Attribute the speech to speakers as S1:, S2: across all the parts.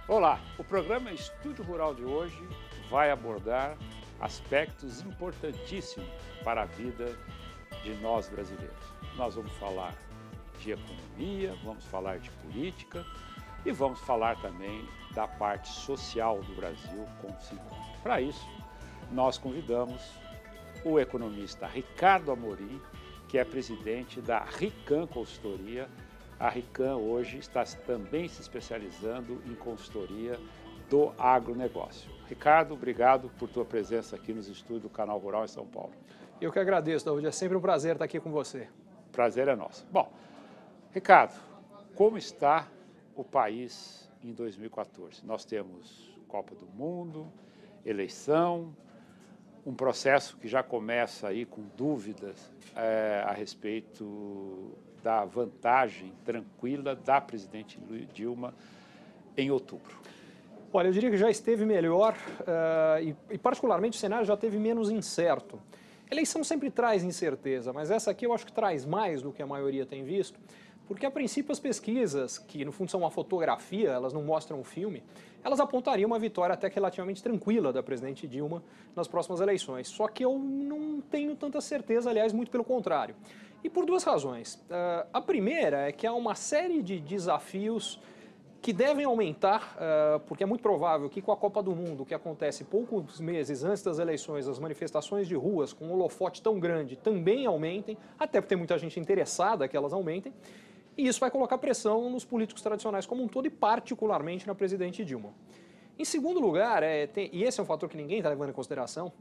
S1: Olá, o programa Estúdio Rural de hoje vai abordar aspectos importantíssimos para a vida de nós brasileiros. Nós vamos falar de economia, vamos falar de política e vamos falar também da parte social do Brasil como se encontra. Para isso, nós convidamos o economista Ricardo Amorim, que é presidente da Rican Consultoria. A Rican hoje está também se especializando em consultoria do agronegócio. Ricardo, obrigado por tua presença aqui nos estúdios do Canal Rural em São Paulo.
S2: Eu que agradeço, David. É sempre um prazer estar aqui com você.
S1: Prazer é nosso. Bom, Ricardo, como está o país em 2014? Nós temos Copa do Mundo, eleição, um processo que já começa aí com dúvidas a respeito da vantagem tranquila da presidente Dilma em outubro.
S2: Olha, eu diria que já esteve melhor e particularmente o cenário já esteve menos incerto. Eleição sempre traz incerteza, mas essa aqui eu acho que traz mais do que a maioria tem visto, porque a princípio as pesquisas, que no fundo são uma fotografia, elas não mostram um filme, elas apontariam uma vitória até que relativamente tranquila da presidente Dilma nas próximas eleições. Só que eu não tenho tanta certeza, aliás, muito pelo contrário. E por duas razões. A primeira é que há uma série de desafios que devem aumentar, porque é muito provável que com a Copa do Mundo, que acontece poucos meses antes das eleições, as manifestações de ruas com um holofote tão grande também aumentem, até porque tem muita gente interessada que elas aumentem, e isso vai colocar pressão nos políticos tradicionais como um todo e particularmente na presidente Dilma. Em segundo lugar, e esse é um fator que ninguém está levando em consideração,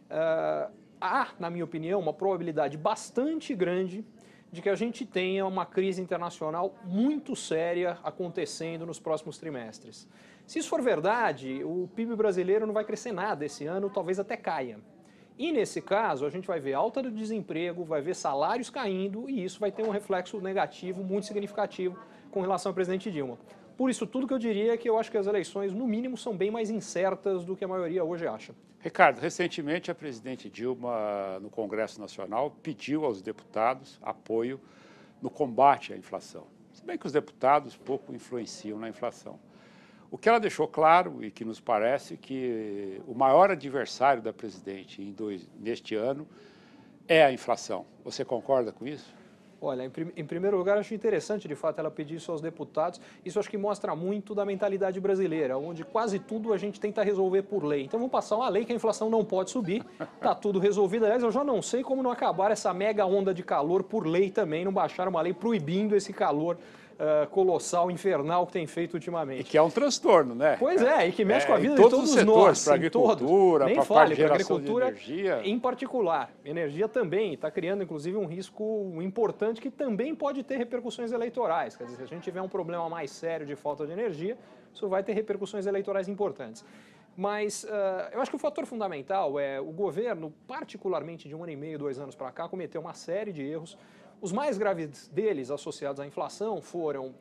S2: há, na minha opinião, uma probabilidade bastante grande de que a gente tenha uma crise internacional muito séria acontecendo nos próximos trimestres. Se isso for verdade, o PIB brasileiro não vai crescer nada esse ano, talvez até caia. E nesse caso, a gente vai ver alta do desemprego, vai ver salários caindo e isso vai ter um reflexo negativo muito significativo com relação ao presidente Dilma. Por isso, tudo que eu diria é que eu acho que as eleições, no mínimo, são bem mais incertas do que a maioria hoje acha.
S1: Ricardo, recentemente a presidente Dilma, no Congresso Nacional, pediu aos deputados apoio no combate à inflação. Se bem que os deputados pouco influenciam na inflação. O que ela deixou claro e que nos parece que o maior adversário da presidente neste ano é a inflação. Você concorda com isso?
S2: Olha, em primeiro lugar, acho interessante, de fato, ela pedir isso aos deputados. Isso acho que mostra muito da mentalidade brasileira, onde quase tudo a gente tenta resolver por lei. Então, vamos passar uma lei que a inflação não pode subir, está tudo resolvido. Aliás, eu já não sei como não acabar essa mega onda de calor por lei também, não baixar uma lei proibindo esse calor colossal, infernal que tem feito ultimamente.
S1: E que é um transtorno, né?
S2: Pois é, e que mexe com a vida
S1: de
S2: todos
S1: os
S2: nós.
S1: Para a agricultura, para a parte de geração
S2: agricultura
S1: de energia.
S2: Em particular. Energia também está criando, inclusive, um risco importante que também pode ter repercussões eleitorais. Quer dizer, se a gente tiver um problema mais sério de falta de energia, isso vai ter repercussões eleitorais importantes. Mas eu acho que o fator fundamental é o governo, particularmente de 1 ano e meio, 2 anos para cá, cometeu uma série de erros. Os mais graves deles, associados à inflação, foram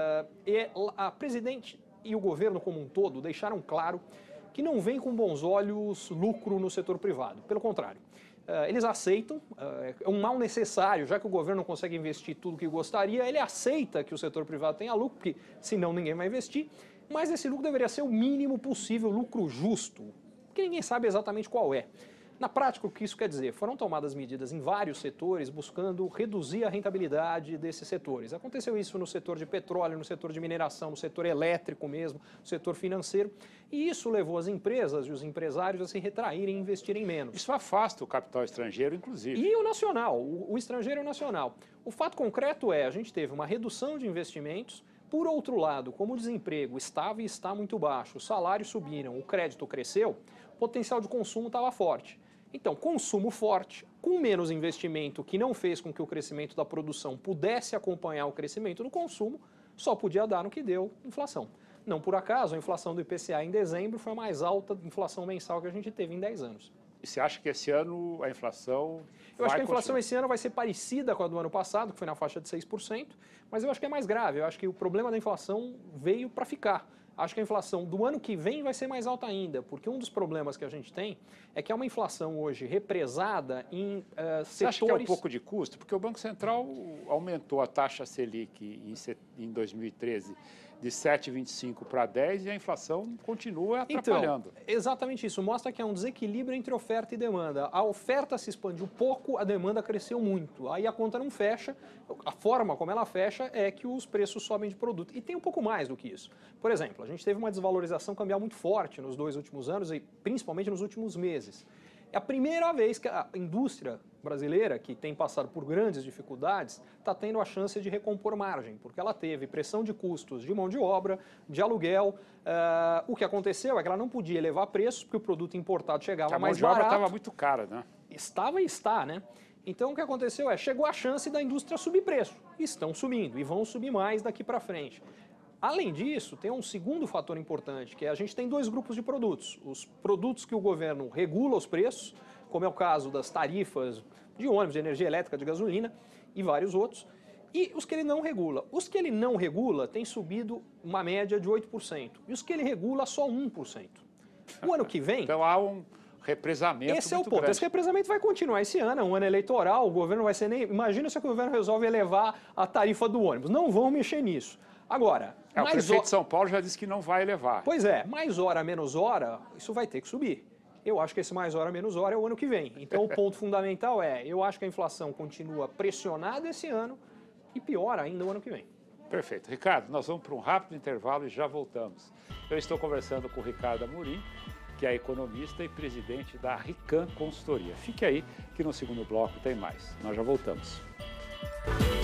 S2: a presidente e o governo como um todo deixaram claro que não vem com bons olhos lucro no setor privado. Pelo contrário, eles aceitam, é um mal necessário, já que o governo não consegue investir tudo o que gostaria, ele aceita que o setor privado tenha lucro, porque senão ninguém vai investir, mas esse lucro deveria ser o mínimo possível, lucro justo, que ninguém sabe exatamente qual é. Na prática, o que isso quer dizer? Foram tomadas medidas em vários setores buscando reduzir a rentabilidade desses setores. Aconteceu isso no setor de petróleo, no setor de mineração, no setor elétrico mesmo, no setor financeiro, e isso levou as empresas e os empresários a se retraírem e investirem menos.
S1: Isso afasta o capital estrangeiro, inclusive.
S2: E o nacional, o estrangeiro e o nacional. O fato concreto é, a gente teve uma redução de investimentos. Por outro lado, como o desemprego estava e está muito baixo, os salários subiram, o crédito cresceu, o potencial de consumo estava forte. Então, consumo forte, com menos investimento, que não fez com que o crescimento da produção pudesse acompanhar o crescimento do consumo, só podia dar no que deu inflação. Não por acaso, a inflação do IPCA em dezembro foi a mais alta inflação mensal que a gente teve em 10 anos.
S1: E você acha que esse ano a inflação
S2: Eu acho que a inflação esse ano vai ser parecida com a do ano passado, que foi na faixa de 6%, mas eu acho que é mais grave. Eu acho que o problema da inflação veio para ficar. Acho que a inflação do ano que vem vai ser mais alta ainda, porque um dos problemas que a gente tem é que é uma inflação hoje represada em setores...
S1: Você acha que é um pouco de custo? Porque o Banco Central aumentou a taxa Selic em 2013 de 7,25 para 10 e a inflação continua atrapalhando.
S2: Então, exatamente isso. Mostra que há um desequilíbrio entre oferta e demanda. A oferta se expandiu pouco, a demanda cresceu muito. Aí a conta não fecha. A forma como ela fecha é que os preços sobem de produto. E tem um pouco mais do que isso. Por exemplo, a gente teve uma desvalorização cambial muito forte nos 2 últimos anos e principalmente nos últimos meses. É a primeira vez que a indústria brasileira, que tem passado por grandes dificuldades, está tendo a chance de recompor margem, porque ela teve pressão de custos de mão de obra, de aluguel. O que aconteceu é que ela não podia elevar preços, porque o produto importado chegava mais barato.
S1: A mão de obra estava muito cara, né?
S2: Estava e está, né? Então o que aconteceu é, chegou a chance da indústria subir preço. Estão subindo e vão subir mais daqui para frente. Além disso, tem um segundo fator importante, que é a gente tem 2 grupos de produtos. Os produtos que o governo regula os preços, como é o caso das tarifas de ônibus, de energia elétrica, de gasolina e vários outros, e os que ele não regula. Os que ele não regula têm subido uma média de 8%, e os que ele regula só 1%. O ano que vem...
S1: Então há um represamento
S2: Esse é o
S1: muito
S2: ponto.
S1: grande.
S2: Esse represamento vai continuar esse ano, é um ano eleitoral, o governo vai ser nem... Imagina se o governo resolve elevar a tarifa do ônibus. Não vão mexer nisso. Agora...
S1: o prefeito de São Paulo já disse que não vai elevar.
S2: Pois é, mais hora, menos hora, isso vai ter que subir. Eu acho que esse mais hora, menos hora é o ano que vem. Então o ponto fundamental é, eu acho que a inflação continua pressionada esse ano e pior ainda o ano que vem.
S1: Perfeito. Ricardo, nós vamos para um rápido intervalo e já voltamos. Eu estou conversando com o Ricardo Amorim, que é economista e presidente da Rican Consultoria. Fique aí que no segundo bloco tem mais. Nós já voltamos.